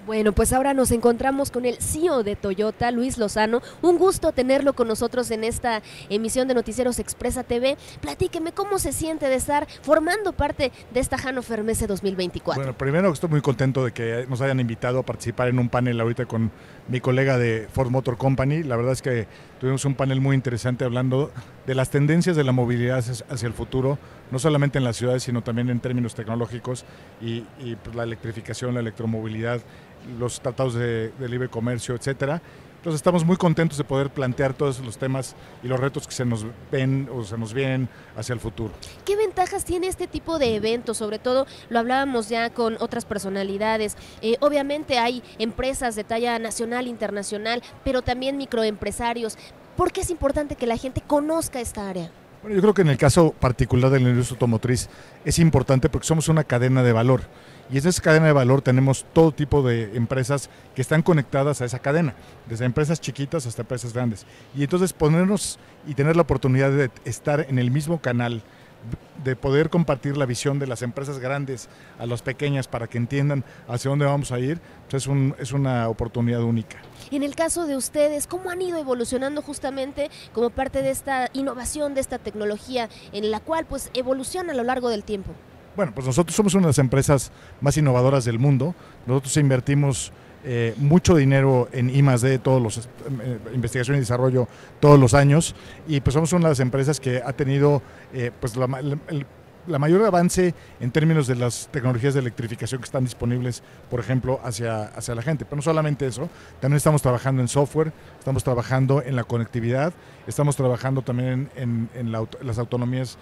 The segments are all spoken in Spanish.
Bueno, pues ahora nos encontramos con el CEO de Toyota, Luis Lozano. Un gusto tenerlo con nosotros en esta emisión de Noticieros Expresa TV. Platíqueme cómo se siente de estar formando parte de esta Hannover Messe 2024. Bueno, primero estoy muy contento de que nos hayan invitado a participar en un panel ahorita con mi colega de Ford Motor Company. La verdad es que tuvimos un panel muy interesante hablando de las tendencias de la movilidad hacia el futuro, no solamente en las ciudades, sino también en términos tecnológicos y pues, la electrificación, la electromovilidad, los tratados de libre comercio, etcétera. Entonces estamos muy contentos de poder plantear todos los temas y los retos que se nos ven o se nos vienen hacia el futuro. ¿Qué ventajas tiene este tipo de eventos? Sobre todo, lo hablábamos ya con otras personalidades. Obviamente hay empresas de talla nacional, internacional, pero también microempresarios. ¿Por qué es importante que la gente conozca esta área? Bueno, yo creo que en el caso particular de la industria automotriz es importante porque somos una cadena de valor. Y en esa cadena de valor tenemos todo tipo de empresas que están conectadas a esa cadena, desde empresas chiquitas hasta empresas grandes. Y entonces ponernos y tener la oportunidad de estar en el mismo canal, de poder compartir la visión de las empresas grandes a las pequeñas para que entiendan hacia dónde vamos a ir, pues es una oportunidad única. En el caso de ustedes, ¿cómo han ido evolucionando justamente como parte de esta innovación, de esta tecnología en la cual pues evoluciona a lo largo del tiempo? Bueno, pues nosotros somos una de las empresas más innovadoras del mundo. Nosotros invertimos mucho dinero en I+D, investigación y desarrollo todos los años, y pues somos una de las empresas que ha tenido pues la mayor avance en términos de las tecnologías de electrificación que están disponibles, por ejemplo, hacia la gente. Pero no solamente eso, también estamos trabajando en software, estamos trabajando en la conectividad, estamos trabajando también en las autonomías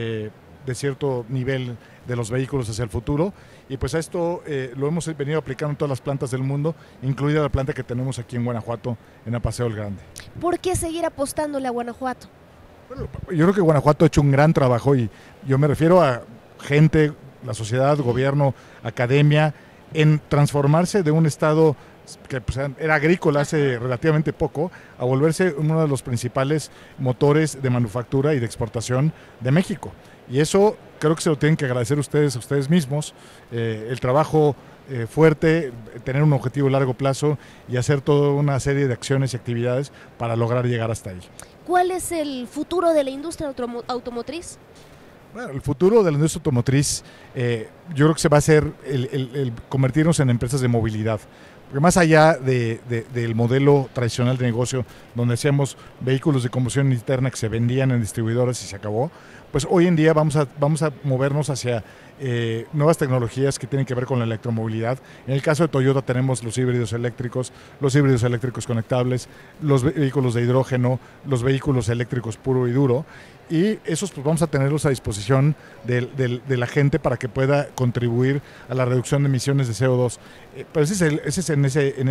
de cierto nivel de los vehículos hacia el futuro, y pues a esto lo hemos venido aplicando en todas las plantas del mundo, incluida la planta que tenemos aquí en Guanajuato, en Apaseo el Grande. ¿Por qué seguir apostándole a Guanajuato? Bueno, yo creo que Guanajuato ha hecho un gran trabajo, y yo me refiero a gente, la sociedad, gobierno, academia, en transformarse de un estado que pues, era agrícola hace relativamente poco, a volverse uno de los principales motores de manufactura y de exportación de México. Y eso creo que se lo tienen que agradecer ustedes a ustedes mismos, el trabajo fuerte, tener un objetivo a largo plazo y hacer toda una serie de acciones y actividades para lograr llegar hasta ahí. ¿Cuál es el futuro de la industria automotriz? Bueno, el futuro de la industria automotriz yo creo que se va a hacer el convertirnos en empresas de movilidad. Porque más allá del modelo tradicional de negocio, donde hacíamos vehículos de combustión interna que se vendían en distribuidores y se acabó, pues hoy en día vamos a movernos hacia nuevas tecnologías que tienen que ver con la electromovilidad. En el caso de Toyota tenemos los híbridos eléctricos conectables, los vehículos de hidrógeno, los vehículos eléctricos puro y duro, y esos pues vamos a tenerlos a disposición de la gente para que pueda contribuir a la reducción de emisiones de CO2. Pero ese es en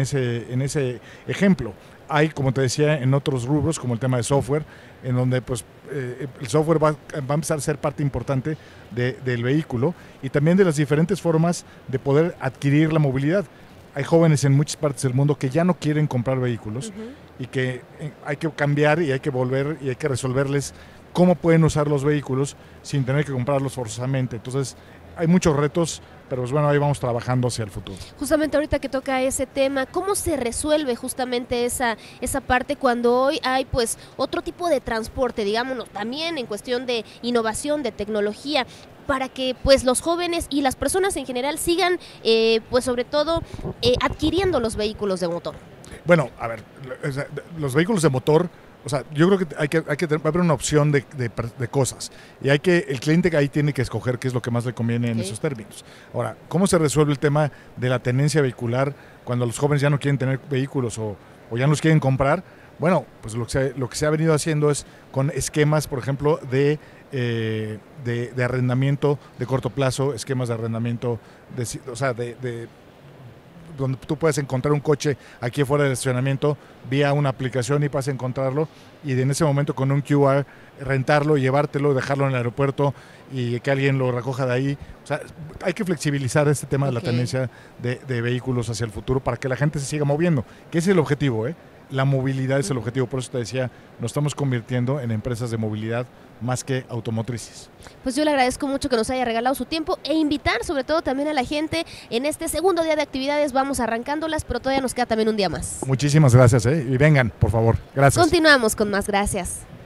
ese ejemplo. Hay, como te decía, en otros rubros, como el tema de software, en donde pues, el software va a empezar a ser parte importante del vehículo, y también de las diferentes formas de poder adquirir la movilidad. Hay jóvenes en muchas partes del mundo que ya no quieren comprar vehículos, y que hay que cambiar y hay que volver y hay que resolverles cómo pueden usar los vehículos sin tener que comprarlos forzosamente. Entonces hay muchos retos, pero pues bueno, ahí vamos trabajando hacia el futuro. Justamente ahorita que toca ese tema, ¿cómo se resuelve justamente esa parte cuando hoy hay pues otro tipo de transporte, digámonos, también en cuestión de innovación, de tecnología, para que pues los jóvenes y las personas en general sigan pues sobre todo adquiriendo los vehículos de motor? Bueno, a ver, los vehículos de motor, o sea, yo creo que va a haber una opción de cosas, y el cliente ahí tiene que escoger qué es lo que más le conviene en esos términos. Ahora, ¿cómo se resuelve el tema de la tenencia vehicular cuando los jóvenes ya no quieren tener vehículos o ya no los quieren comprar? Bueno, pues lo que se ha venido haciendo es con esquemas, por ejemplo, de arrendamiento de corto plazo, esquemas de arrendamiento, donde tú puedes encontrar un coche aquí fuera del estacionamiento vía una aplicación y puedes encontrarlo, y en ese momento con un QR rentarlo, llevártelo, dejarlo en el aeropuerto y que alguien lo recoja de ahí. O sea, hay que flexibilizar este tema de la tendencia de vehículos hacia el futuro para que la gente se siga moviendo, que ese es el objetivo, la movilidad es el objetivo. Por eso te decía, nos estamos convirtiendo en empresas de movilidad más que automotrices. Pues yo le agradezco mucho que nos haya regalado su tiempo e invitar sobre todo también a la gente en este segundo día de actividades. Vamos arrancándolas, pero todavía nos queda también un día más. Muchísimas gracias, y vengan, por favor. Gracias. Continuamos con más. Gracias.